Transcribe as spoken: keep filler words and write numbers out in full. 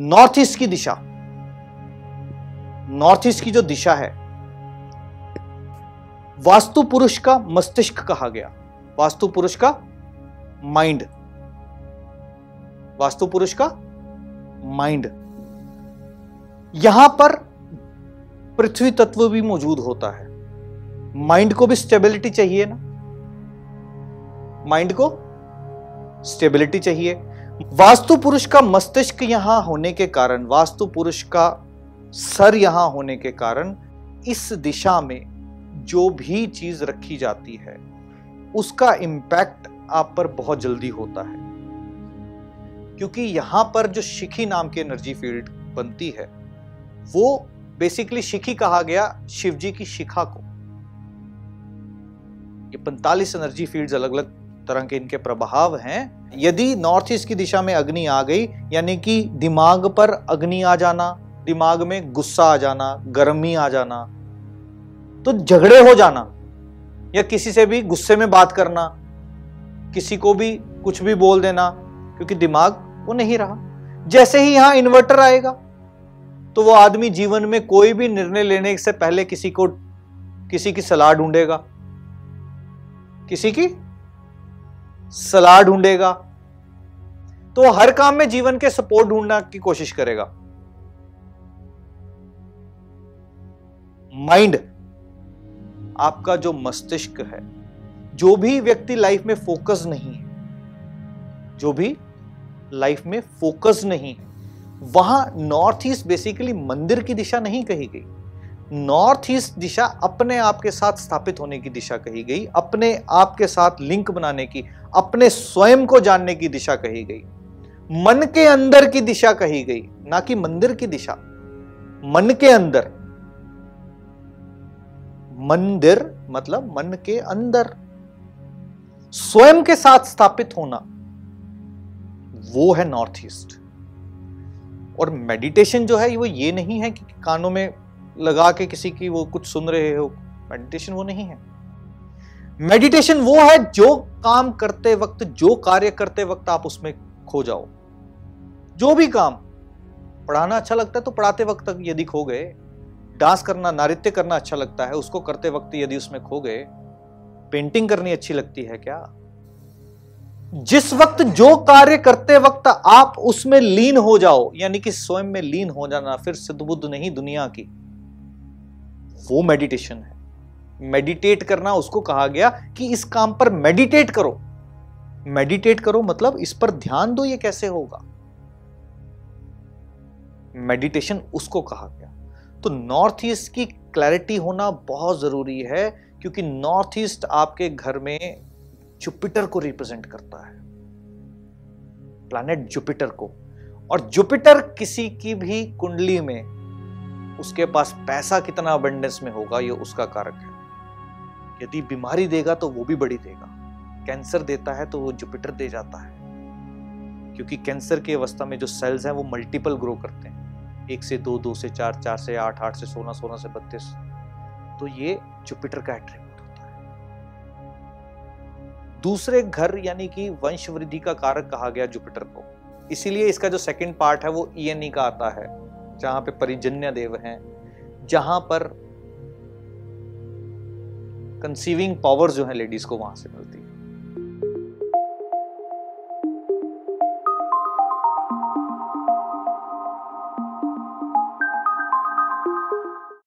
North east की दिशा, north east की जो दिशा है, वास्तु पुरुष का मस्तिष्क कहा गया, वास्तु पुरुष का माइंड, वास्तु पुरुष का माइंड। यहां पर पृथ्वी तत्व भी मौजूद होता है। माइंड को भी स्टेबिलिटी चाहिए ना, माइंड को स्टेबिलिटी चाहिए। वास्तु पुरुष का मस्तिष्क यहां होने के कारण, वास्तु पुरुष का सर यहां होने के कारण, इस दिशा में जो भी चीज रखी जाती है उसका इंपैक्ट आप पर बहुत जल्दी होता है, क्योंकि यहां पर जो शिखी नाम की एनर्जी फील्ड बनती है वो बेसिकली शिखी कहा गया शिव जी की शिखा को। ये पैंतालीस एनर्जी फील्ड्स अलग अलग तरह के इनके प्रभाव हैं। यदि नॉर्थ ईस्ट की दिशा में अग्नि आ गई, यानी कि दिमाग पर अग्नि आ जाना, दिमाग में गुस्सा आ जाना, गर्मी आ जाना, तो झगड़े हो जाना, या किसी से भी गुस्से में बात करना, किसी को भी कुछ भी बोल देना, क्योंकि दिमाग वो नहीं रहा। जैसे ही यहां इन्वर्टर आएगा तो वो आदमी जीवन में कोई भी निर्णय लेने से पहले किसी को किसी की सलाह ढूंढेगा, किसी की सलाह ढूंढेगा, तो हर काम में जीवन के सपोर्ट ढूंढने की कोशिश करेगा। माइंड, आपका जो मस्तिष्क है, जो भी व्यक्ति लाइफ में फोकस नहीं है, जो भी लाइफ में फोकस नहीं है, वहां नॉर्थ ईस्ट बेसिकली मंदिर की दिशा नहीं कही गई। नॉर्थ ईस्ट दिशा अपने आप के साथ स्थापित होने की दिशा कही गई, अपने आप के साथ लिंक बनाने की, अपने स्वयं को जानने की दिशा कही गई, मन के अंदर की दिशा कही गई, ना कि मंदिर की दिशा। मन के अंदर, मंदिर मतलब मन के अंदर, स्वयं के साथ स्थापित होना, वो है नॉर्थ ईस्ट। और मेडिटेशन जो है वो ये नहीं है कि कानों में लगा के किसी की वो कुछ सुन रहे हो, मेडिटेशन वो नहीं है। मेडिटेशन वो है जो काम करते वक्त, जो कार्य करते वक्त आप उसमें खो जाओ। जो भी काम, पढ़ाना अच्छा लगता है तो पढ़ाते वक्त तक यदि खो गए, डांस करना, नृत्य करना अच्छा लगता है, उसको करते वक्त यदि उसमें खो गए, पेंटिंग करनी अच्छी लगती है क्या, जिस वक्त जो कार्य करते वक्त आप उसमें लीन हो जाओ, यानी कि स्वयं में लीन हो जाना, फिर सिद्ध बुद्ध नहीं दुनिया की, वो मेडिटेशन है। मेडिटेट करना उसको कहा गया कि इस काम पर मेडिटेट करो। मेडिटेट करो मतलब इस पर ध्यान दो, ये कैसे होगा, मेडिटेशन उसको कहा गया। तो नॉर्थ ईस्ट की क्लैरिटी होना बहुत जरूरी है, क्योंकि नॉर्थ ईस्ट आपके घर में जुपिटर को रिप्रेजेंट करता है, प्लैनेट जुपिटर को। और जुपिटर किसी की भी कुंडली में उसके पास पैसा कितना अबंडेंस में होगा, ये उसका कारक है। यदि बीमारी देगा तो वो भी बड़ी देगा, कैंसर देता है तो वो जुपिटर दे जाता है, क्योंकि कैंसर की अवस्था में जो सेल्स हैं वो मल्टीपल ग्रो करते हैं, एक से दो, दो से चार, चार से आठ, आठ से सोलह, सोलह से बत्तीस। तो ये जुपिटर का एट्रीब्यूट होता है। दूसरे घर यानी कि वंश वृद्धि का कारक कहा गया जुपिटर को, इसीलिए इसका जो सेकंड पार्ट है वो ईएनई का आता है, जहां पे परिजन्य देव हैं, जहां पर कंसीविंग पावर जो है लेडीज को वहां से मिलती है।